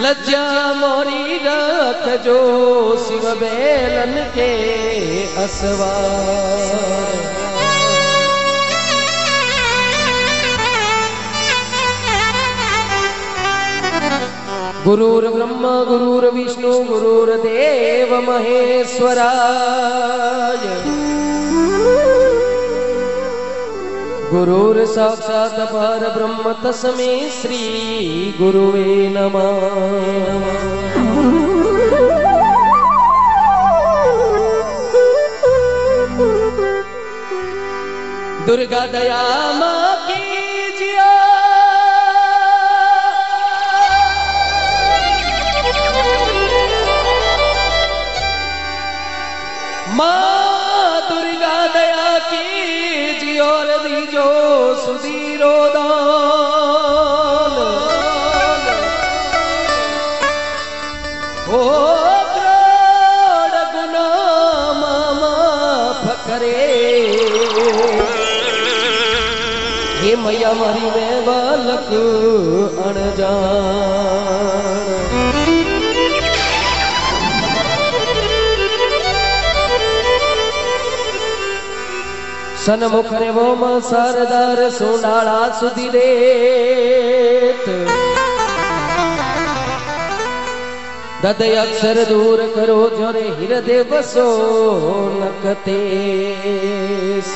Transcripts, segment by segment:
लज्जा मोरी रखजो शिव बेलन के असवार। गुरुर् ब्रह्मा गुरुर्विष्णु गुरुर्देव महेश्वराय। गुरुर् साक्षात् परब्रह्म तस्मै श्री गुरुवे नमः। दुर्गा दया मां कीजिए, मां दुर्गा दया कीजिए और दीजो सुधीरो दान। ओ करोड़ गुना माफ करे, हे मैया मारी में बालक अनजान। सन्मुख रे वो मां सरदार सोनाळा सुधी रेत। दद अक्षर दूर करो जोरे हृदय बसो नकतेस।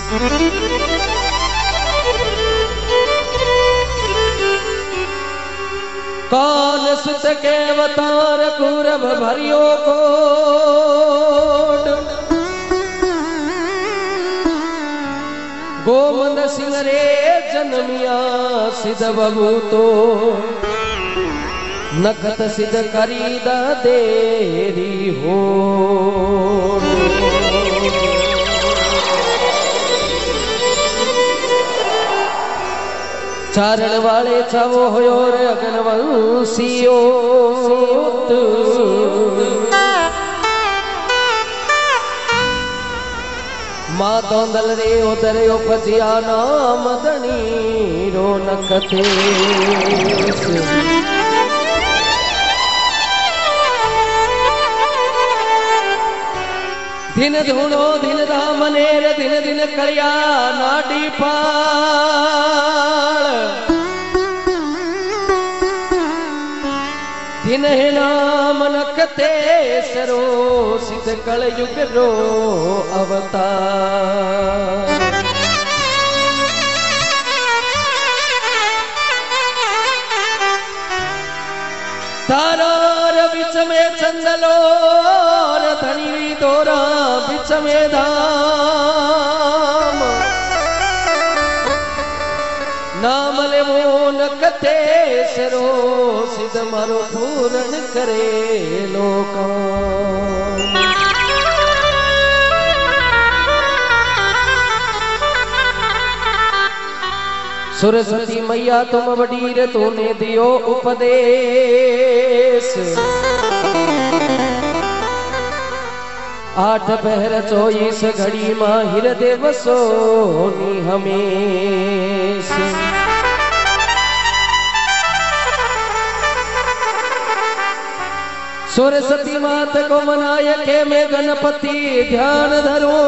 कौन सुत के अवतार कुरब भरियो कोट। गोमंद सिंह रे जन्मिया सिद्ध बबूतो। नखत सिद्ध करीदा देरी हो। चारण वाले छवो होयो रे अगनवंशियो। मां तोंदल रे उदर उपजिया नाम धनी रोनक थे। दिन धुनो दिन रामनेर दिन दिन करिया नाडी पाल। दिन है नाम नकते सरो सिद्ध कलयुग रो अवतार। तारार बिच में चंदलो धनी दोरा बिच में धाम। नाम ले वो नकते सरो सिद्ध मारो पूर्ण करे लोका। सरस्वती मैया तुम वडीर तूने दियो उपदेश। 8 पहर 24 घड़ी मां हृदय बसोनी हमेश। सरस्वती मात को मनाय के मैं गणपति ध्यान धरूं।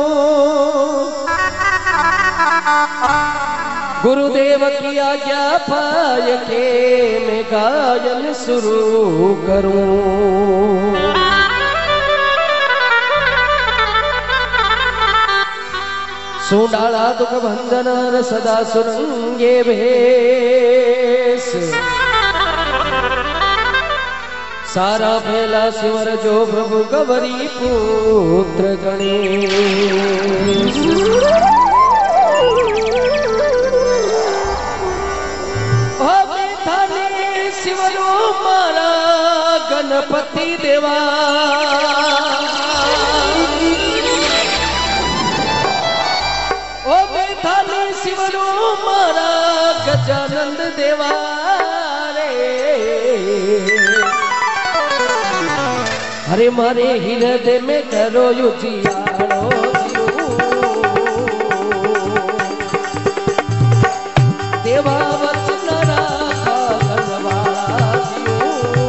गुरुदेव की आज्ञा पाय के मैं गायन शुरू करूं। सोनाळा दुख भंजन सदा सुरंगे भेष। सारा फैला शिवर जो प्रभु गवरी पुत्र गणेश। शिवरो मारा गणपति देवा। ओ बेथानी शिवरो मारा गजानंद देवा रे। अरे मारे हृदय में करो उजियारो। देवा वचन राखा गणवाला जियो।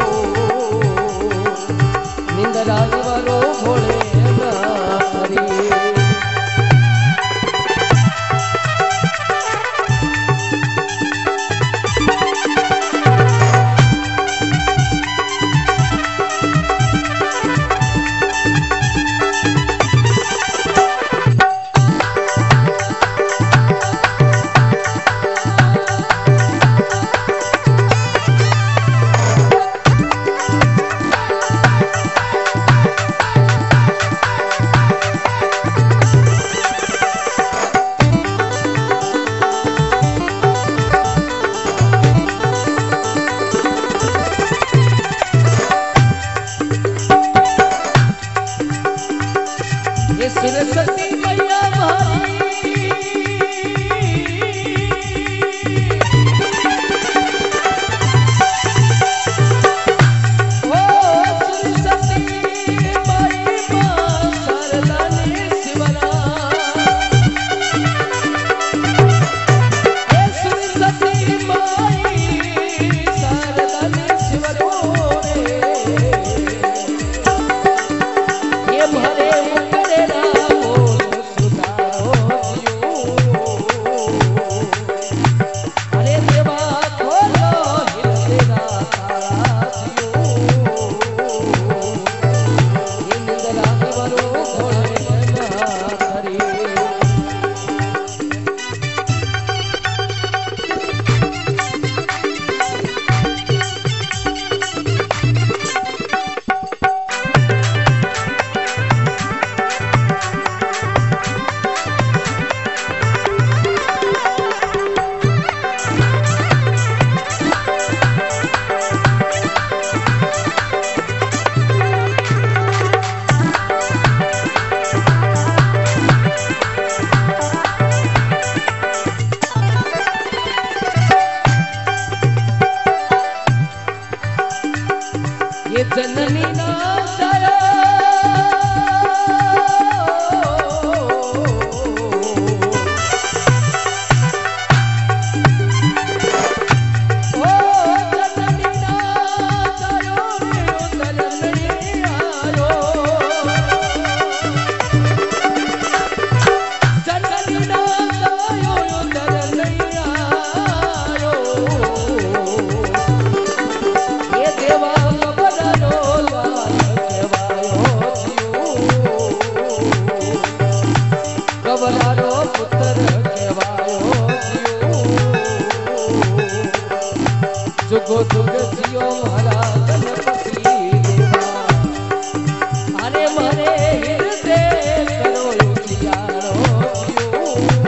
जुगो जुग जियो मारा गणपति देवा अरे मारे हृदय करो उजियारो जियो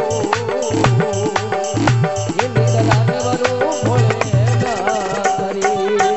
ये निदला वरो भोले ना करी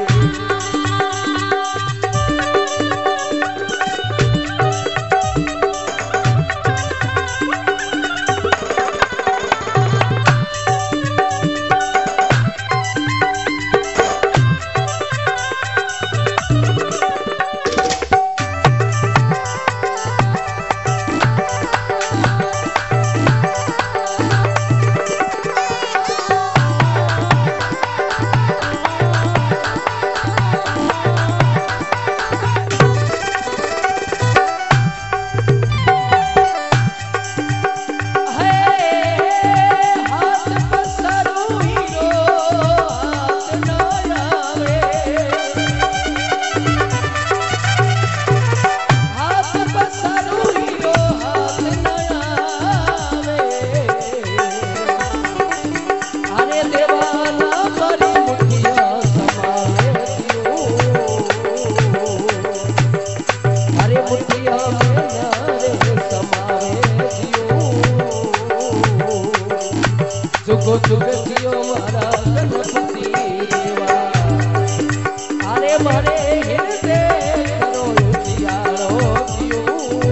जुगो जुग जियो मारा गणपति देवा अरे मारे हृदय करो उजियारो जियो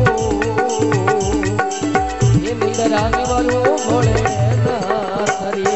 ये निंदरा निवरो भोले ना करी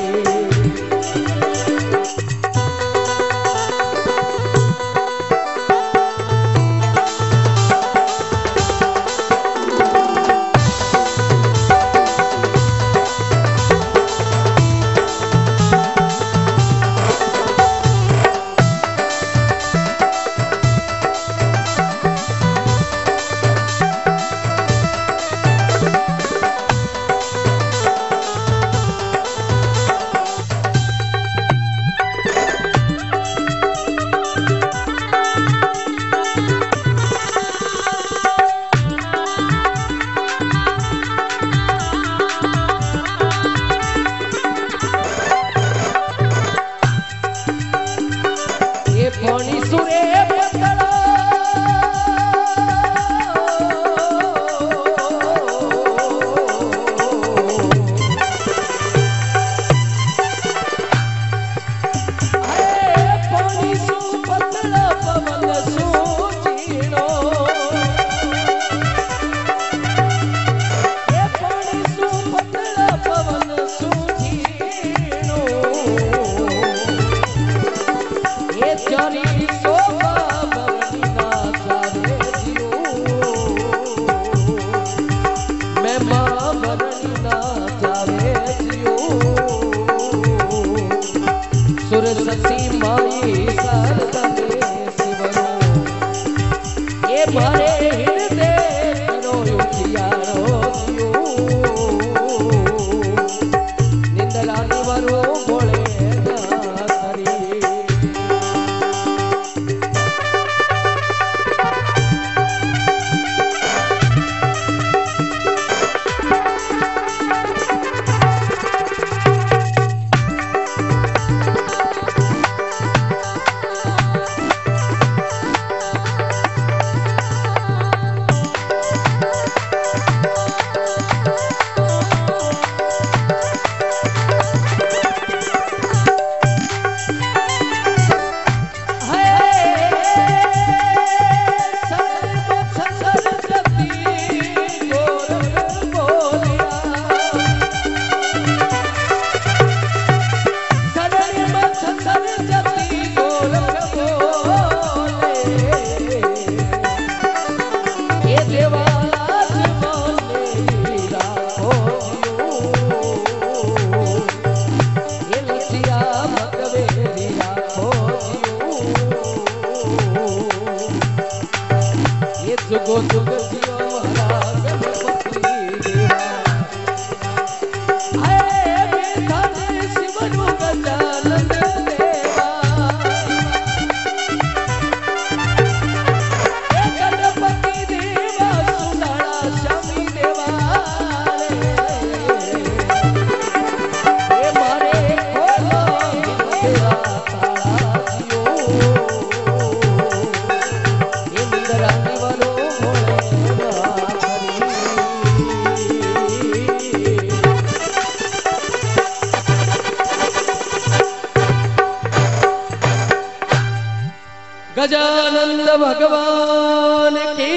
गजानंद भगवान की,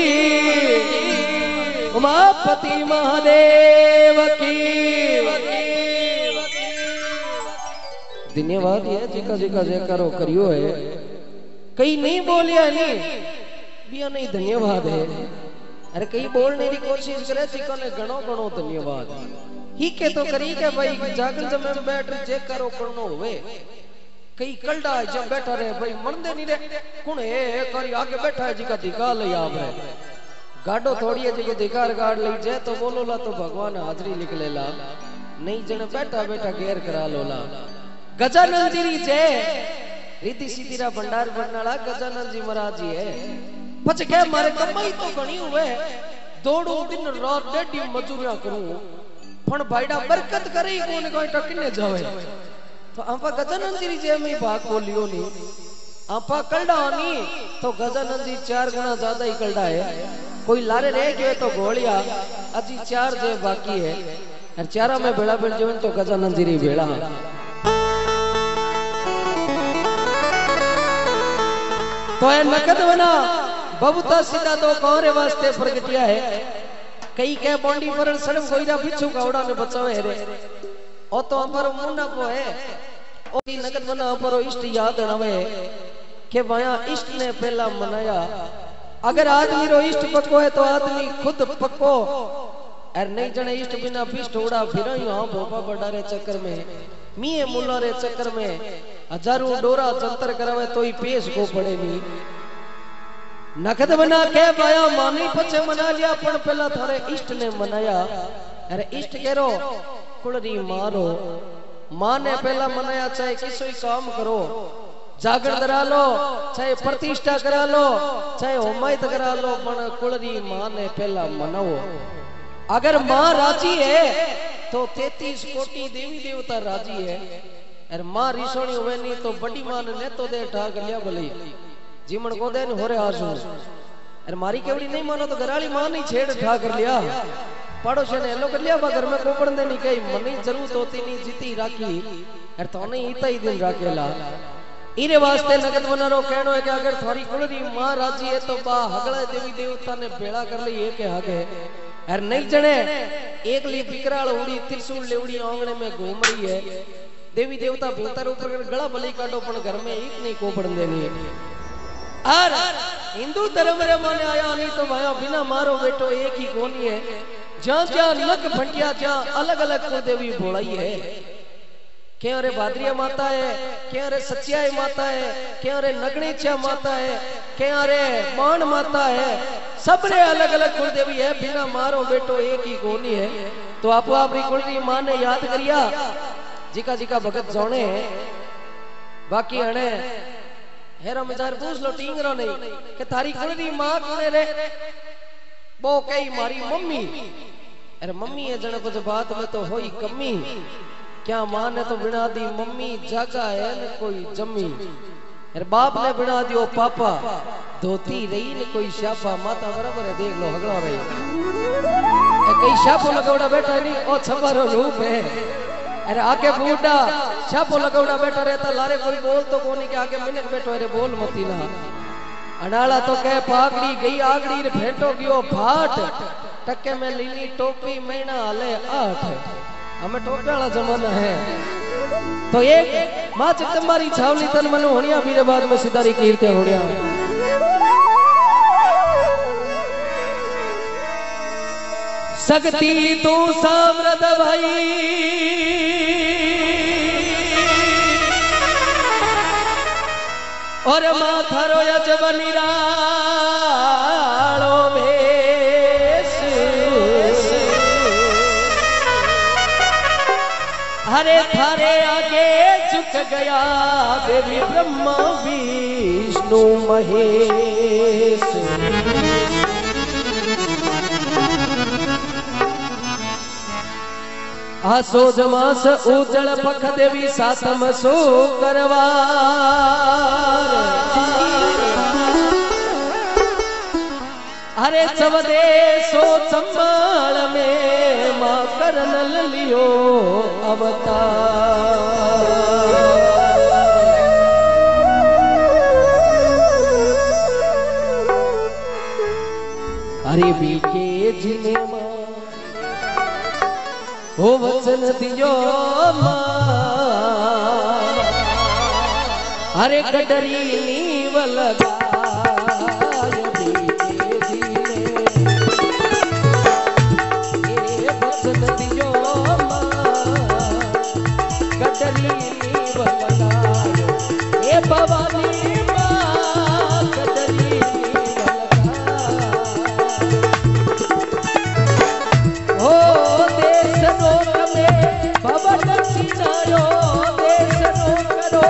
उमापति महादेव की। धन्यवाद है जिका जिका जयकारो करियो है, कई नहीं बोलिया नहीं बिया नहीं धन्यवाद है। अरे कई बोलने की कोशिश करे जिका ने घणो घणो धन्यवाद ही के तो करी के भाई जागल जब में बैठ जयकारो करनो होवे। कई कलडा जब बैठा रहे भाई मनदे नहीं रे कौन है करी आगे बैठा है जिका दिखा ले आप है गाडो थोड़ी है जिको दिखार गाड़ ली जाए तो बोलोला तो भगवान हाजरी लिख लेला, नहीं जने बैठा बैठा घेर करा लोला। गजानंद जी जय रीति सीधी भंडार बननाला गजानंद जी महाराज जी है। पछ के मारे कमाई तो घणी हुए, दौड़ू दिन रात डेढ़ी मजूरियां करूं पण भाईडा बरकत करे कोने कोई टकने जावे। तो आपा गजानंद जी जय में भाग बोलियो नहीं, आपा कलडा नहीं तो गजानंद जी 4 गुना ज्यादा ही कलडा है। कोई लारे रह गए तो घोड़िया अजी 4 जय बाकी है और 4 में बेड़ा बेड़ जीवन तो गजानंद जी बेड़ा। तो है नकद बना बबूता सीधा तो कौरे वास्ते प्रगटिया है। कई के बॉन्डी पर सड़म कोईरा बिच्छू कावड़ा ने बचावे रे ओ तो अपर मुन्ना को है ओ की नकद बना अपर इष्ट याद रवे के भया इष्ट ने पहला मनाया। अगर आदमी रो इष्ट पक्को है तो आदमी खुद पक्को और नहीं जने इष्ट बिना पिष्ट उड़ा फिरई हां भोपा बड़ारे चक्कर में मिये मुल्ला रे चक्कर में हजारों डोरा जंतर करावे तो ही पेश को पड़े नहीं। नकद बना के पाया मानी पछे मना लिया पण पहला थारे इष्ट ने मनाया। अरे इष्ट केरो कुलरी मारो मां ने पहला मनाया, चाहे किसी काम करो जागरण करा लो चाहे प्रतिष्ठा करा लो चाहे होमायत करा लो पण कुलरी मां ने पहला मनाओ। अगर मां राजी है तो 33 कोटि देवी देवता राजी है। अरे मां रिसोणी हुए नहीं तो बड़ी मां ने तो दे ठाक लिया भले जीवन को देन हो रे आसू। अरे मारी केवड़ी नहीं मानो तो घराली मां नहीं छेड़ ठा कर लिया पड़ोसी ने हेलो कर लिया घर में कोपड़ दे नहीं कही मनी जरूरत होती नहीं जीती राखी अरे तो नहीं इतना ही दिन राखेला। इरे वास्ते नगद बनारो कहनो है कि अगर थारी कुलरी मां राजी है तो बा हगड़ा देवी देवता ने बेड़ा कर ली एक आगे। अरे नहीं जने एक ली बिकराल उड़ी त्रिशूल लेवड़ी आंगणे में घूम रही है देवी देवता भीतर ऊपर गला भली काटो पण घर में एक नहीं कोपड़ देनी। और हिंदू धर्म रे माने आया नहीं तो भाया बिना मारो बेटो एक ही कोनी है। जहां जहां नक फंटिया जहां अलग अलग कुल देवी बोलाई है। क्या रे भाद्रिया माता है, क्या रे सचियाई माता है, क्या रे नगणीचा माता है, क्या रे मान माता है, सब रे अलग अलग कुल देवी है। बिना मारो बेटो एक ही कोनी है। तो आप अपनी कुलरी मां ने याद करिया जिका जिका भगत जोने बाकी हणे हेरो मजार पूछ लो टींगरो नहीं कि थारी कुलरी मां कोने रे वो कई मारी मम्मी। अरे मम्मी है जने कुछ बात में तो होई कमी क्या मां ने तो बिना दी मम्मी जागा है न कोई जम्मी। अरे बाप ने बिना दियो पापा धोती रही न कोई शापा। माता बराबर है देख लो हगड़ा रही कई शापो लगौड़ा बैठा नहीं ओ छबारो रूप है। अरे आगे बूढ़ा शापो लगौड़ा बैठा रहता लारे कोई बोल तो कोनी के आगे मिनट बैठो अरे बोल मती ना। अनाला तो कह पागड़ी गई आगड़ी रे भेंटो गयो भाट टक्के में लीली टोपी महीना हले 8। हमें टोपी वाला जमाना है। तो एक मां जगदम्बारी छावनी तन मनु होनिया मेरे बाद में सिदारी कीर्ति होनिया। शक्ति तू सामर्थ भाई और माथारो यजबनी रालो भेष। हरे थारे आगे झुक गया देवी ब्रह्मा विष्णु महेश। आसोज मास उजल पख देवी सातम सो करवार। अरे चवदे सो चंबाल में मां करनल लियो अवतार। हो वचन दियो अरे गडरी नीव लगाय वचन दियो गडरी नीव लगाय ए भवानी गडरी नीव लगाय हो देश लोक में भवन चिनायो देश लोक करो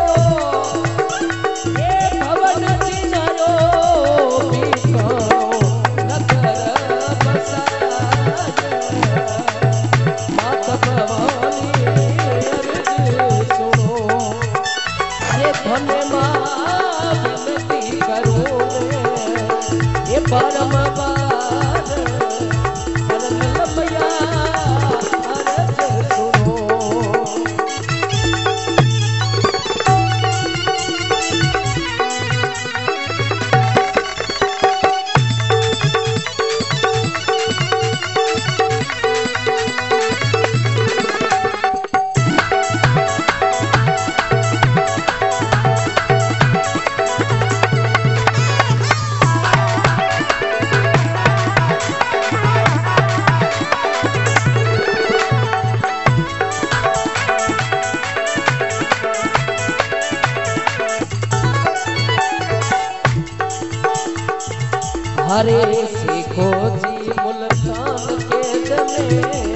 परम बार परम लमया अरज सुनो हरे सीखो जी मुल्तान के जमे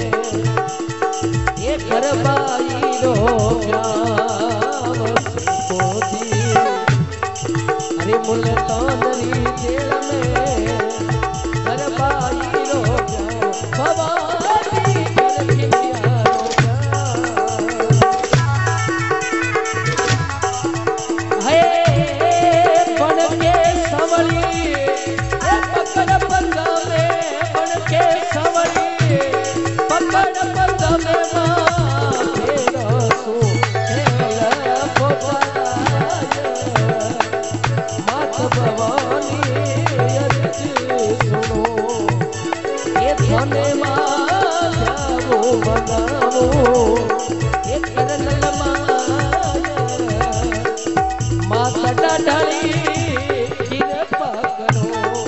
ये करबाई रो प्याव सीखो जी हरे मुल्तान री जेल में करबाई रो प्याव भवानी कर खिलिया है बन के संवली पकड़ पंजा में बन के संवली पकड़ पंजा में तेरा सो तेरा गोपाल मात भवानी अर्ज सुनो ये धने माधवो बनावो ये करन लमाया माता डाली कृपा करो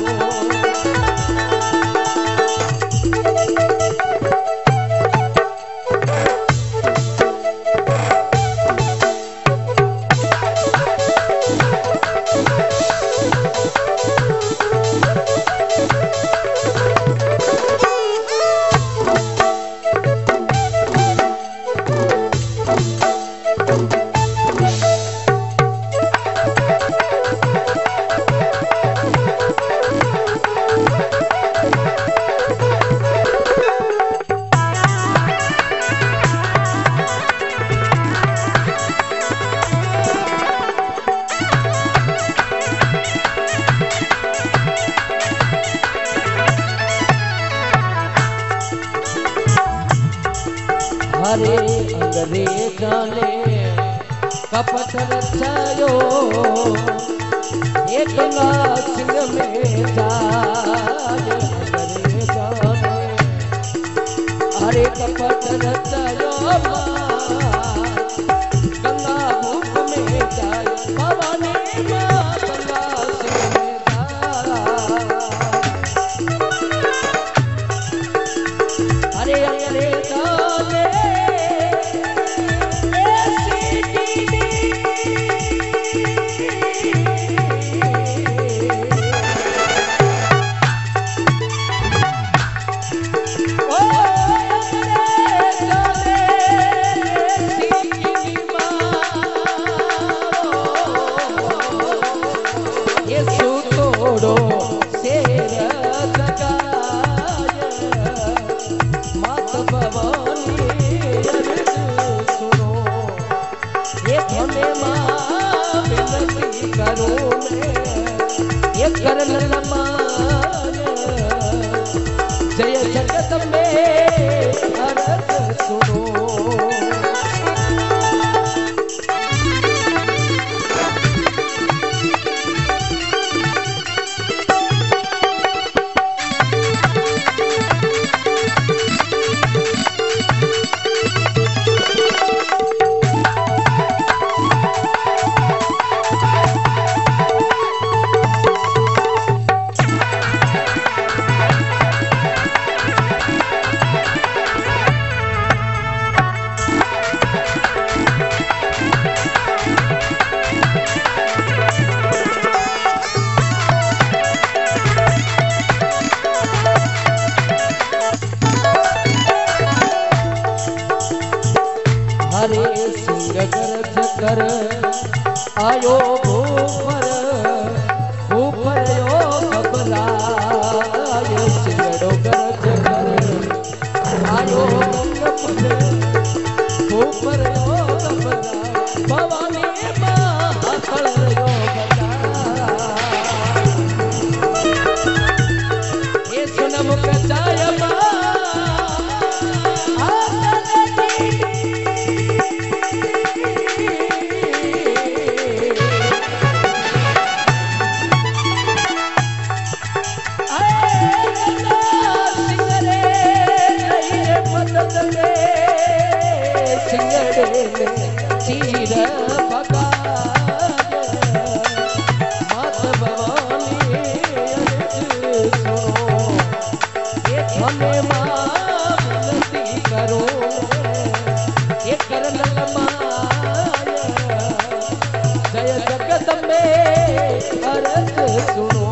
हरे अंग्रेजा ने कपट रचायो एक सिंह में जाय अंग्रेजा ने हरे कपट रचायो गंगा भूख में जाय भवानी मां गंगा सिंह में जाय हरे अंग्रेजा ने जय जगत में अरज सुनो गरज कर आयो भूपर भूपर यो घबराय सिंगड़ो गरज कर आयो भूपर भूपर यो घबराय भवानी महाकल यो बता ये सुन मुख जाय चीर बगा मात भवानी सुनो ये धने मानती करो ये करन लमाय जय जगदम्बे अरज सुनो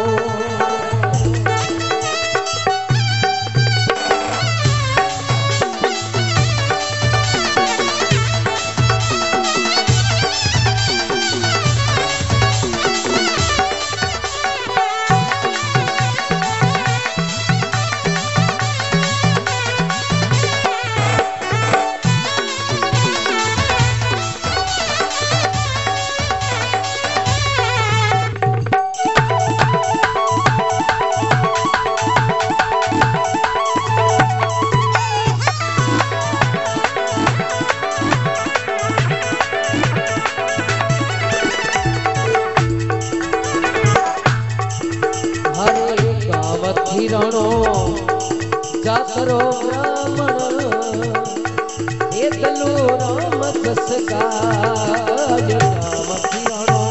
जातरो ब्राह्मण ये दलू राम जस गाय राम खियाणो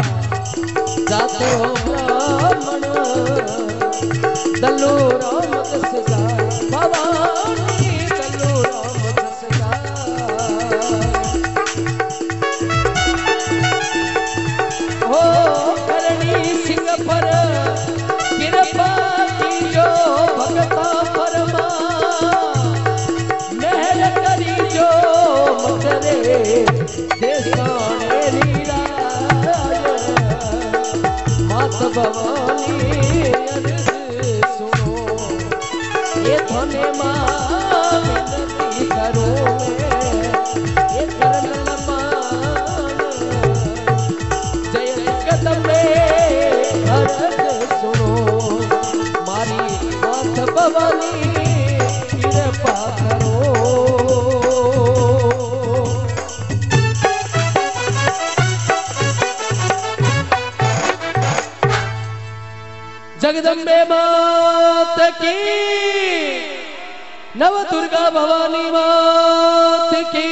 जातरो ब्राह्मण दलू राम जस गाय भवानी दलू राम जस गाय हो करणी सिंह पर कृपा कीजो भगता देशाने लीलाय मात भवानी अर्ज सुनो ये धने मानती करो ये करन लमान जय जगदम्बे अर्ज सुनो मारी मात भवानी कृपा करो जगदम्बे मात की नव दुर्गा भवानी मात की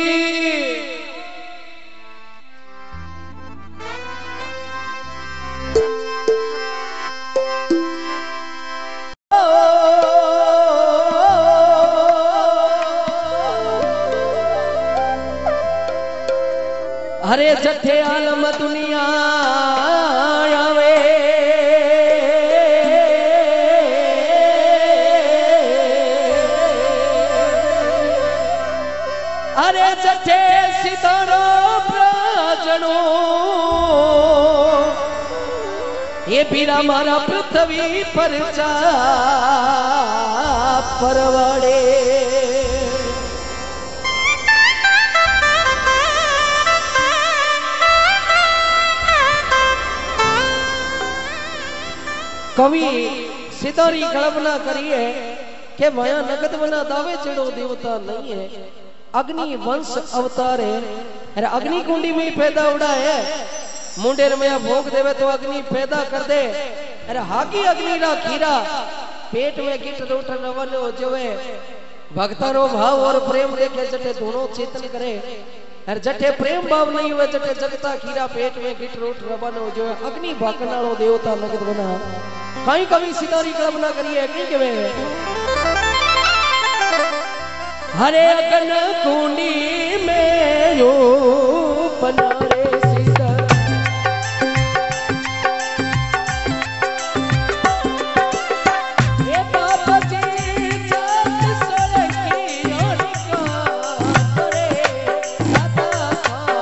हरे जठे आलम दुनिया आवे अरे जठे सितारो प्राजनो ये पीरा मारा पृथ्वी पर जा परवाड़े कवि सितारी कल्पना करिए कि माया नगद बना दावे चिड़ो देवता नहीं है अग्नि वंश अवतार है अरे अग्नि कुंडी में पैदा उड़ा है मुंडेर में भोग देवे तो अग्नि पैदा कर दे अरे हाकी अग्नि रा खीरा पेट में गिट रोट रवन हो जवे भक्तारो भाव और प्रेम देखे जटे दोनों चेतन करे अरे जटे प्रेम भाव नहीं हुए जटे जगता खीरा पेट में गिट रोट रवन हो जवे अग्नि भाकनालो देवता नगद बना कहीं कभी सितारी कल्पना करिए कि के हरे अगन कुंडी में यो बना रे सीता ये बाप जी जग सड़की का करे सदा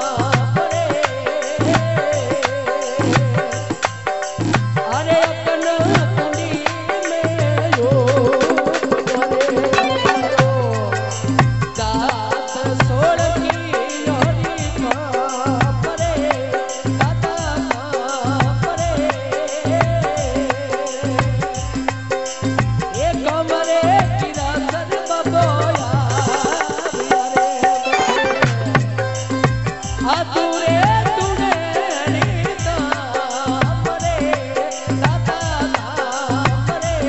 अधूरे तुने दाम रे दादा दाम रे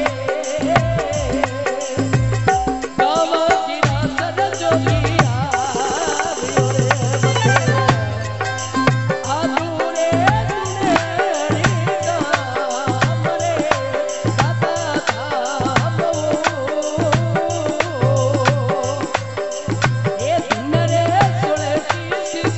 गाँव गिरा सर जोगिया अधूरे तुने दाम रे दादा दाम ये दिन रे सुने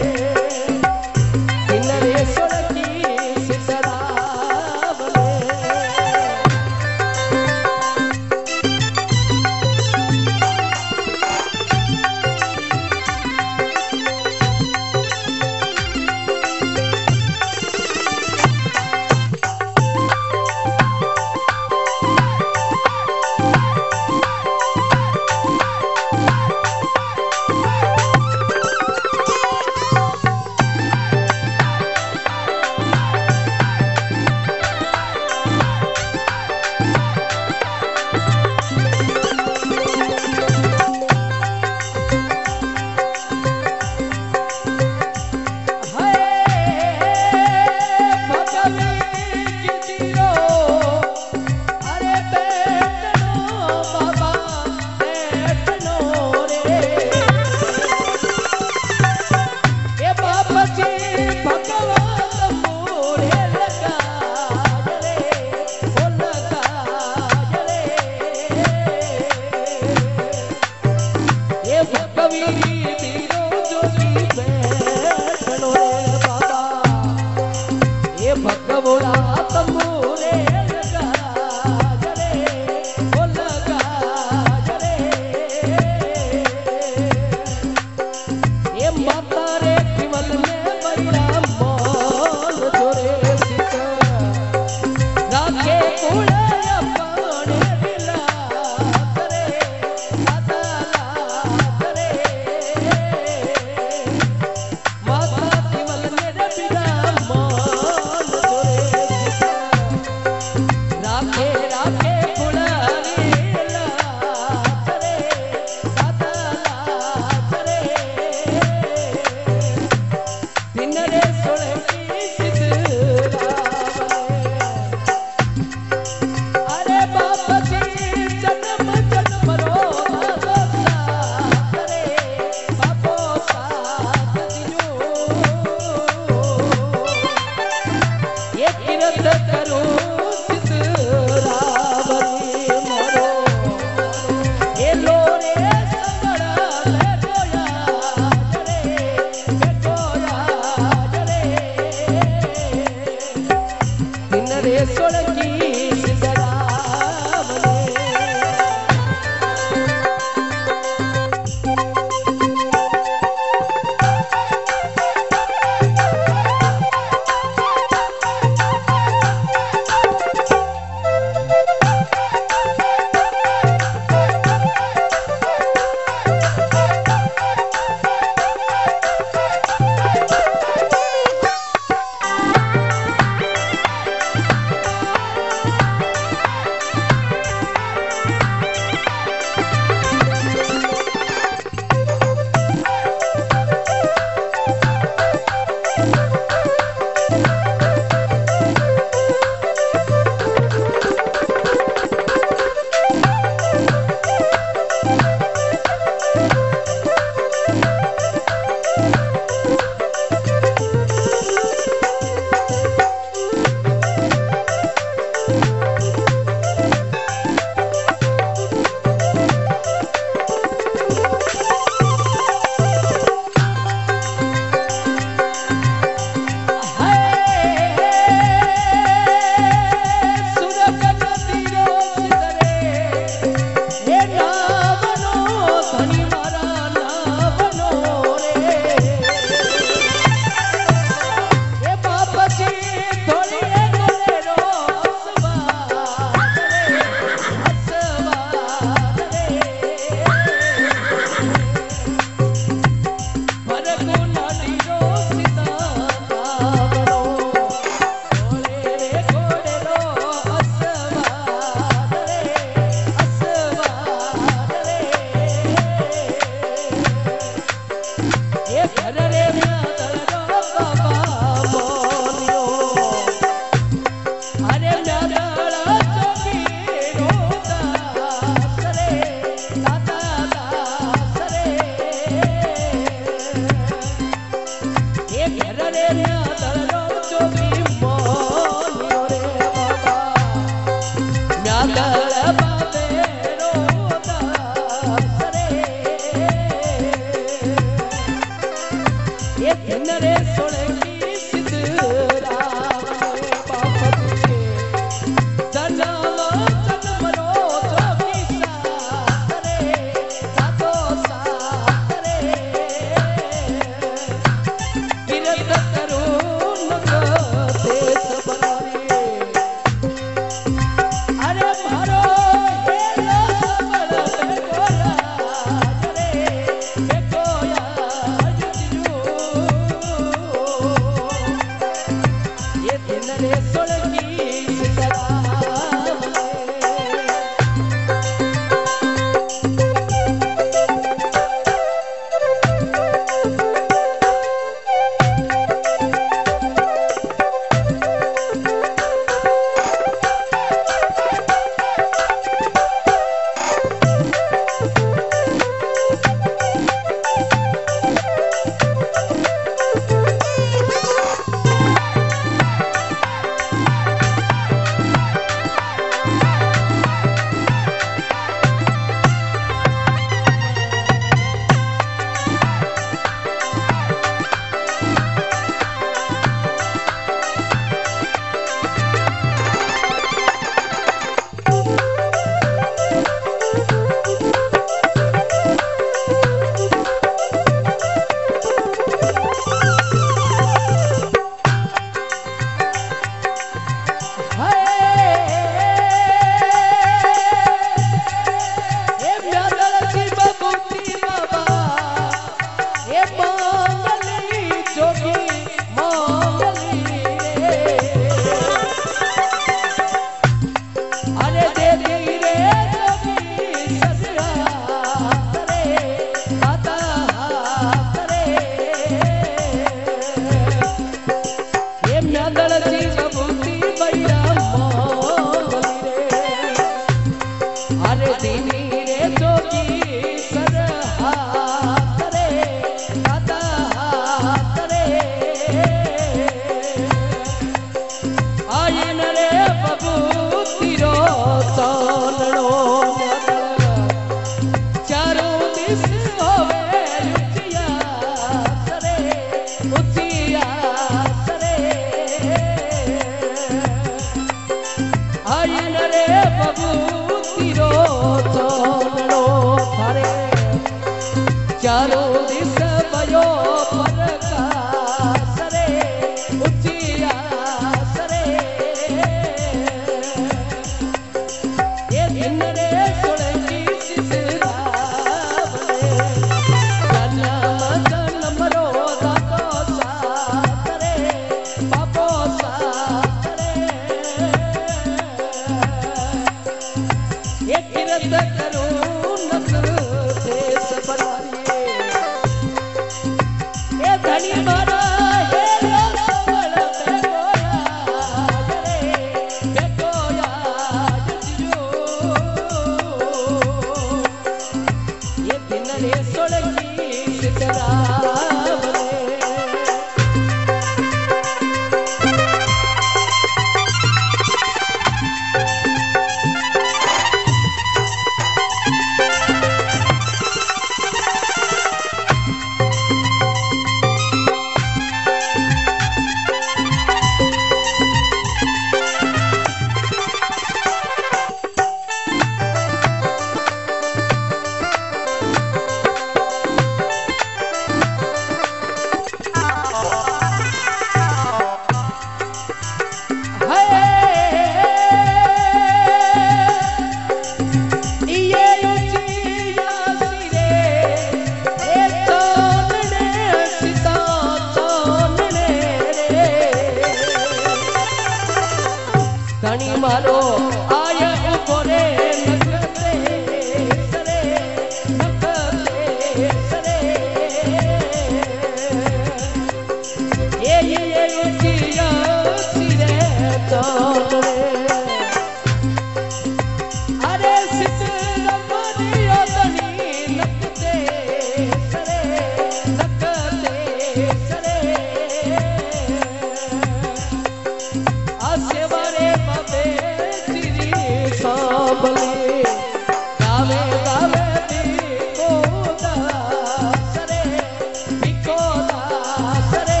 सांभले गावे गावे को दास रे भिको दास रे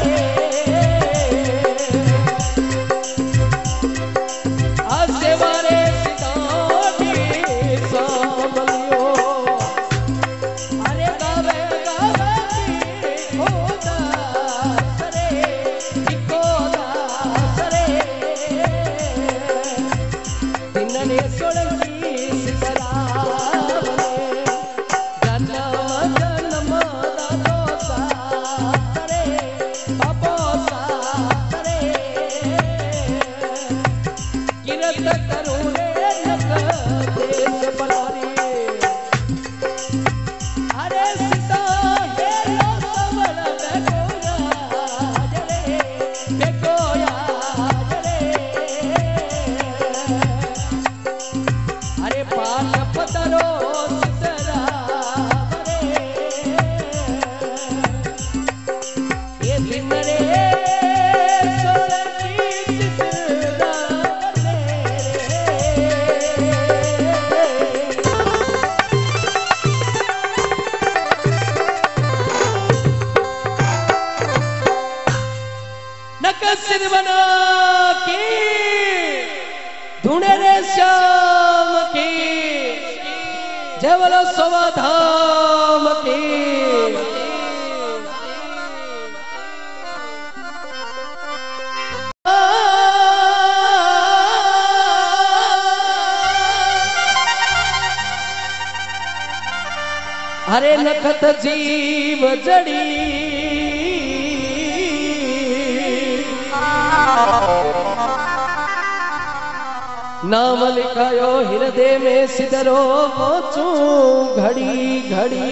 आसेवारे सितारी सांभलियो अरे गावे गावे को दास रे भिको दास रे दिनने सोलंकी सितरावले जन्म जन्म दादो साथ रे बाबो साथ रे किरत करूं रे नक देश बलारी अरे सीता हे सवल देखो याद रे अरे पाल पतरो सितरावरे ये दिन रे सोलंकी सितरावरे नकसिर बना की ढूंढे रे श्याम की जवल सवाधाम की अरे नखत जीव जड़ी नाम लिखायो हृदय में सिदरो पहुंचू घड़ी घड़ी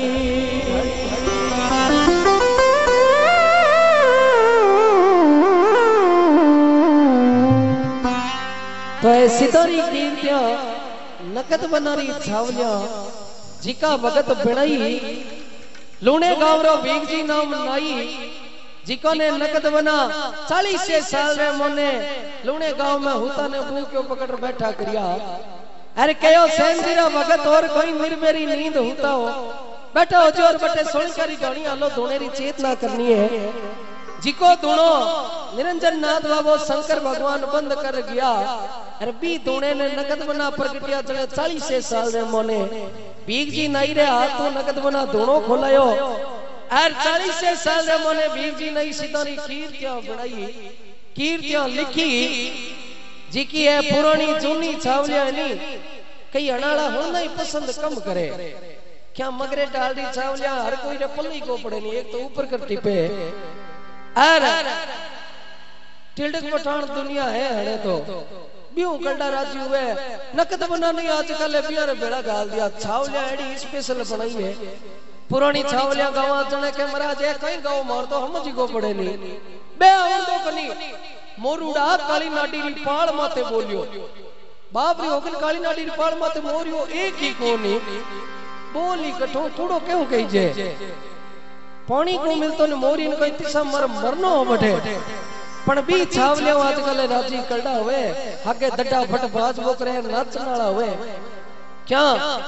तो ऐसी तोरी कीर्तियां नकद बनारी छावलियां जिका भगत बिणाई लूणे गांव रो भीग जी नाम नाई जिको ने नकद बना 40 साल रे मोने लूणे गांव में हुता ने बू क्यों पकड़ बैठा करिया अरे कयो सेंजीरा भगत और कोई निर्मेरी नींद हुता हो बैठो जोर बटे सुन करी गाणी आलो धुनेरी चेतना करनी है जिको धुनो निरंजन नाथ बाबो शंकर भगवान बंद कर गया अरे बी धुने ने नकद बना प्रगटिया चले 40 साल रे मोने भीग जी नाई रे हाथ तो नकद बना धुनो खोलायो और 40 साल रे मोने भीग जी नई सितारी कीर्तियां बनाई कीर्तियां लिखी जिकी है पुरानी जूनी छावलियां नी कई अनाड़ा होना ही पसंद कम करे क्या मगरे डालडी छावलियां हर कोई रे पल्ली को पड़े नहीं एक तो ऊपर कर टिपे और टिल्डक पठान दुनिया है हने तो बियो गंडा राजी हुए नकद बना नहीं आजकल बियारे बेड़ा गाल दिया छावलियां एडी स्पेशल बनाई है पुरानी छावलियां गावा जने के महाराज है कहीं गाँव मार तो हम जी को पड़े नहीं बे आवन तो कनी मोरूड़ा काली नाडी री पाल माते बोलियो बाप री होगन काली नाडी री पाल माते मोरियो एक ही कोनी बोली कठो थोड़ो क्यों कही जे पानी को मिलतो ने मोरी ने कोई तिसा मरनो बैठे पण बी छावलियां आजकल राजी कलडा हुए आगे दड्डा फट बाज वो करे नाचनाला हुए क्या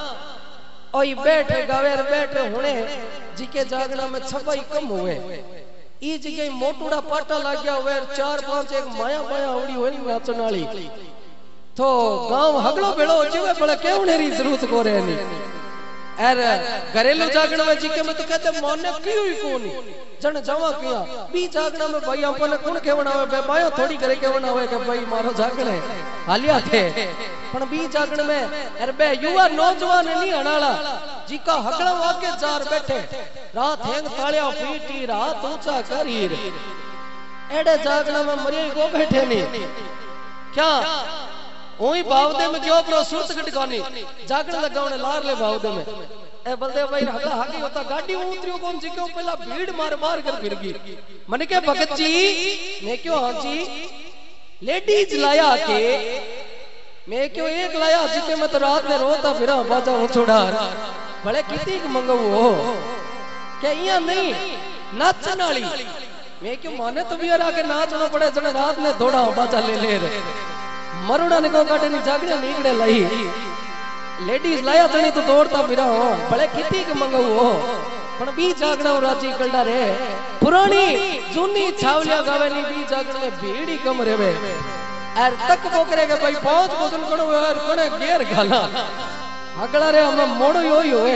ओई बैठे गावेर बैठे हुने जिके जागना में छपाई कम हुए ई जगह मोटूड़ा पाटा लाग गया हुए 4-5 एक माया माया आवड़ी हुए नाचनाली तो गांव हगलो बेड़ो जीवे बड़ा केवनेरी जरूरत को रहनी अरे घरेलू जागरण में जिके में तो कहते मोने क्यों ही कोनी जन जावा किया बी जागरण में भाई अपन कौन केवना है बे बायो थोड़ी करे केवना है कि भाई मारो जागरण है हालिया थे पण बी जागरण में अरे बे युवा नौजवान नहीं हणाला जिका हगड़ा वाके जार बैठे रात हेंग तालिया पीटी रात ऊंचा करीर एड़े जागरण में मरिए को बैठे नहीं क्या ओई भावदे में क्यों प्रो सुरत गटकानी जागरण लगावने लार ले भावदे में ए बलदेव भाई हगा हागी होता गाड़ी उतरियो कौन जी क्यों पहला भीड़ मार मार कर फिर गई मन के भगत जी ने क्यों हां जी लेडीज लाया के मैं क्यों एक लाया जी के मैं तो रात में रोता फिरा बाजा उछोड़ा भले कितनी मंगऊ हो क्या इया नहीं नाचन वाली मैं क्यों माने तो भी आके नाचना पड़े जने रात में थोड़ा बाजा ले ले रे मरुड़ा ने को काटे नी जागने नीकड़े लाई लेडीज लाया तनी तो दौड़ता फिरा हो बड़े कितनी के मंगाऊ हो पण बी जागना राजी कलडा रे पुरानी जूनी छावलिया गावेनी बी जागने भीड़ी कम रेवे और तक पोकरे के भाई बहुत बदन करो यार कोने गेर गाला अगला रे हम मोड़ो योई होए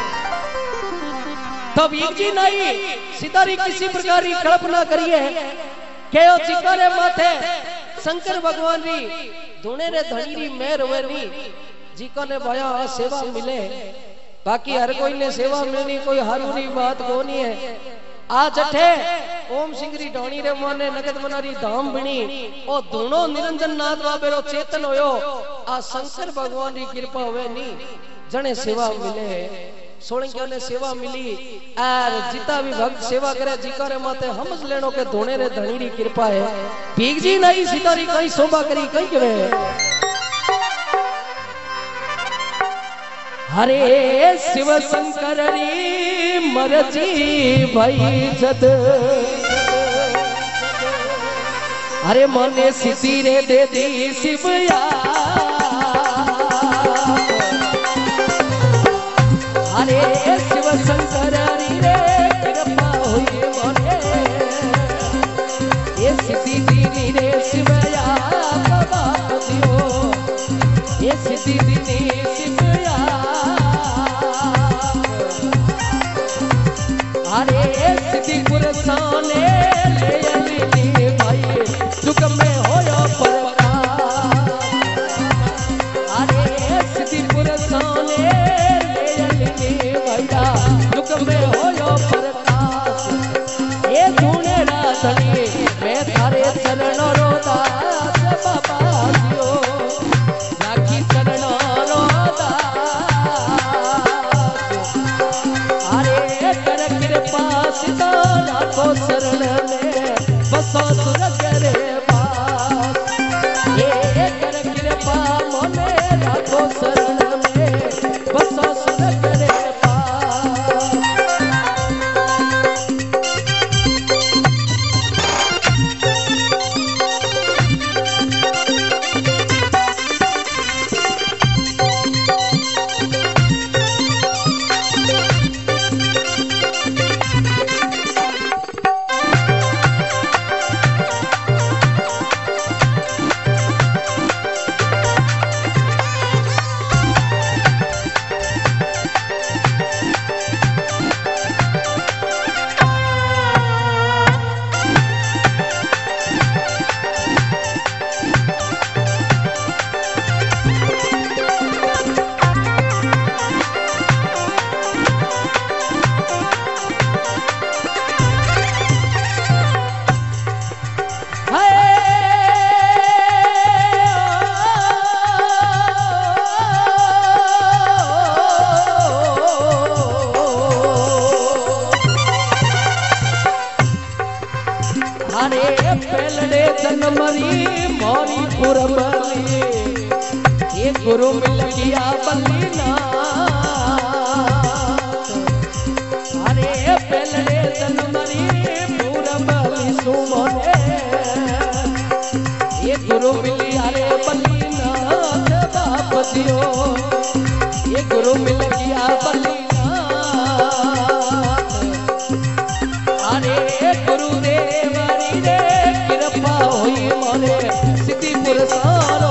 तब एक जी नहीं सितारी किसी प्रकार की कल्पना करिए के ओ चिकारे माथे शंकर भगवान री धुने रे धनी री मेहर होनी जिको ने भया सेवा मिले बाकी हर कोई ने सेवा मिलनी कोई हारूरी बात कोनी है आज अठे ओम सिंगरी ढोणी रे मोने नगद मनारी धाम बनी ओ दोनों निरंजन नाथ बाबेरो चेतन होयो आ शंकर भगवान री कृपा होवे नी जने सेवा मिले सोलंकियों ने सेवा मिली और जिता भी भक्त सेवा करे जिकारे माते हमज लेनो के धोने रे धनी री कृपा है भीख जी नहीं सितारी कहीं शोभा करी कहीं केवे हरे शिव शंकर री मरजी भाई जद हरे मने सिद्धि रे दे दी शिवया हरे शिव शंकर री रे कृपा हुई मने ये सिद्धि दी रे शिवया बाबा दियो ये सिद्धि दी शिवया हरे सिद्धि पुरसाने ले अली भाई दुख में होया प्रकाश हरे सिद्धि पुरसाने ले अली भैया दुख में होया प्रकाश ये धुने राधनी मैं थारे चरण रो दास बाबा दियो लाखी चरण रो राखो शरण में बसो सुरग रे पास ये कर कृपा मोने राखो शरण में बसो सुरग रे पास गुरु मिल गया बल्लीना अरे पहले जनमरी पूरबली सुमने ये गुरु मिली अरे बल्लीना बाप दियो ये गुरु मिल गया बल्लीना अरे गुरुदेव रे कृपा हुई मोरे सिद्धि पुरसारो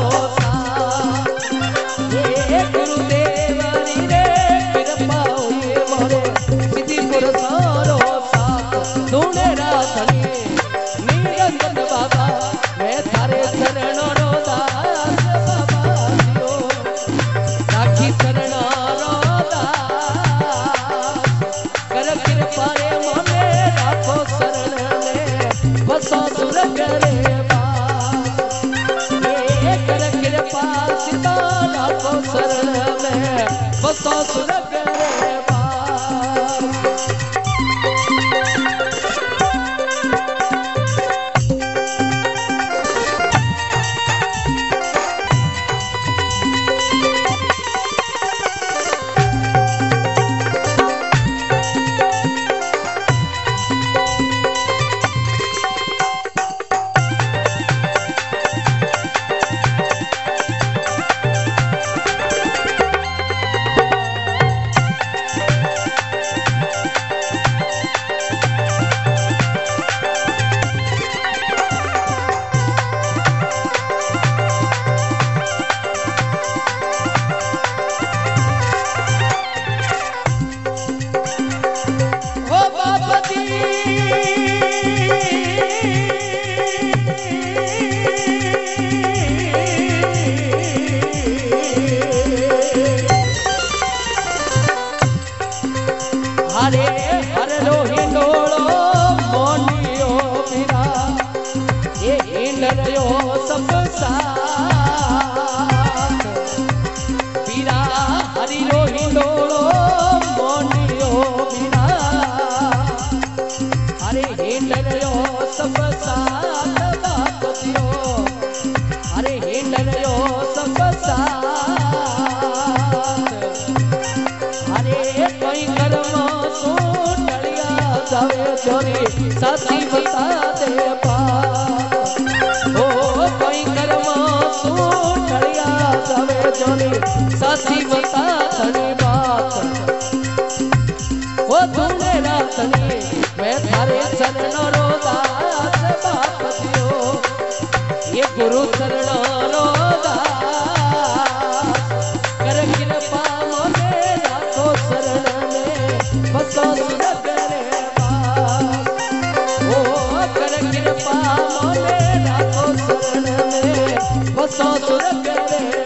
बिना अरे हिंडयो सब साथ बाप दियो अरे हिंडयो सब साथ अरे कोई कर्म तू टलिया जावे चोरी साथी बता दे ओ कोई कर्म तू टलिया जावे चोरी साथी बता थड़ी बात वो तूने रातनी मैं थारे चरणों रो दास बाप दियो ये गुरु चरणों रो दास कर कृपा मोने राखो शरण में बसो सुरग रे बास ओ कर कृपा मोने राखो शरण में बसो सुरग रे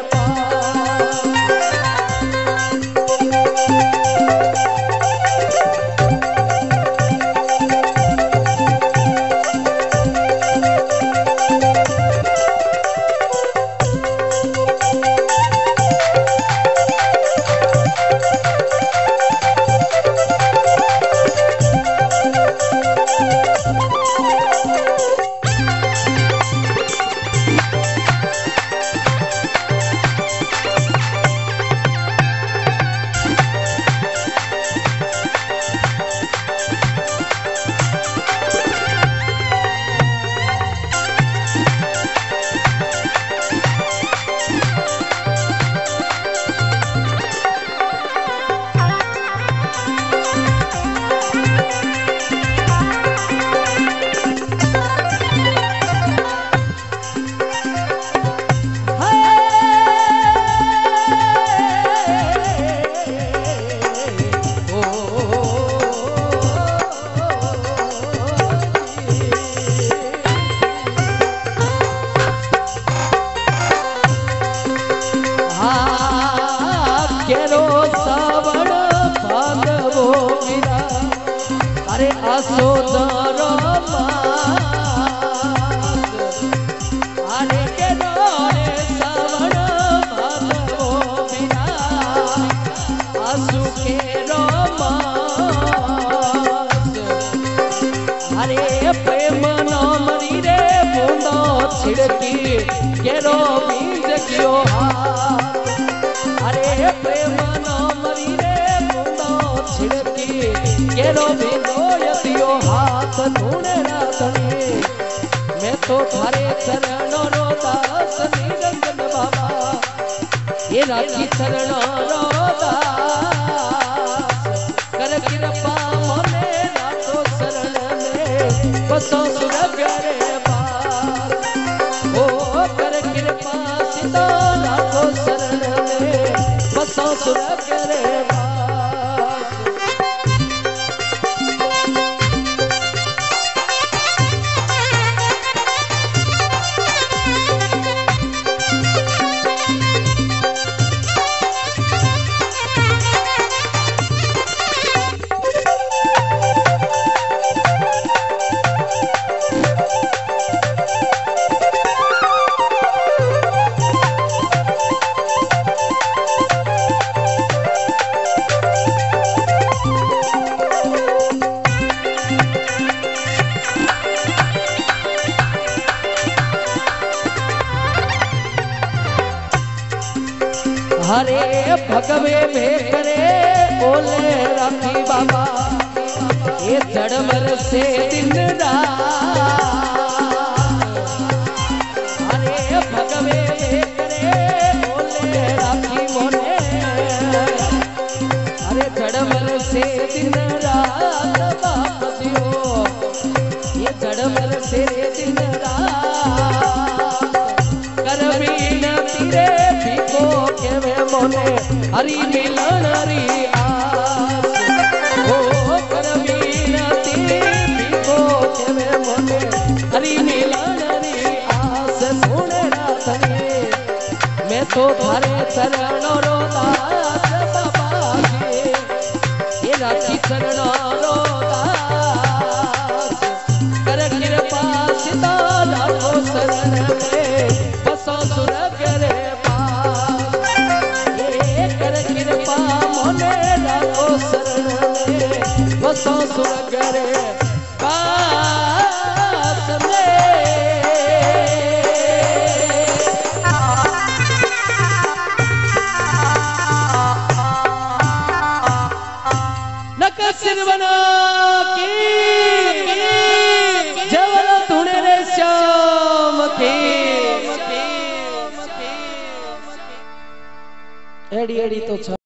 केरो बीज कियो अरे प्रेम न मरी रे मुंडो छिड़की केरो बीजो यतियो हाथ धूणे रातनी मैं तो थारे चरणों रो दास निरंजन बाबा ये राखी चरणों रो दास कर कृपा मोने राखो शरण में बसो सुरग रे बसो सुरग रे हरे भगवे भेकरे बोले राखी बाबा ये जड़मर से दिन रात हरे भगवे भेकरे बोले राखी मोने अरे जड़मर से दिन रात बाप दियो ये जड़मर से दिन रात करबी न तीरे भिको केवे मोने हरि मिलन हरि आस ओ करबी न तीरे भिको केवे मोने हरि मिलन हरि आस सुने रातनी मैं तो थारे चरणों रो दास बाबा जी ये राखी चरणों रो दास कर कृपा सीता लाखो शरण में बसो सुरग रे पास ये कर कृपा मोने लाखो शरण में बना की जवला तूने रे श्याम की एड़ी एड़ी तो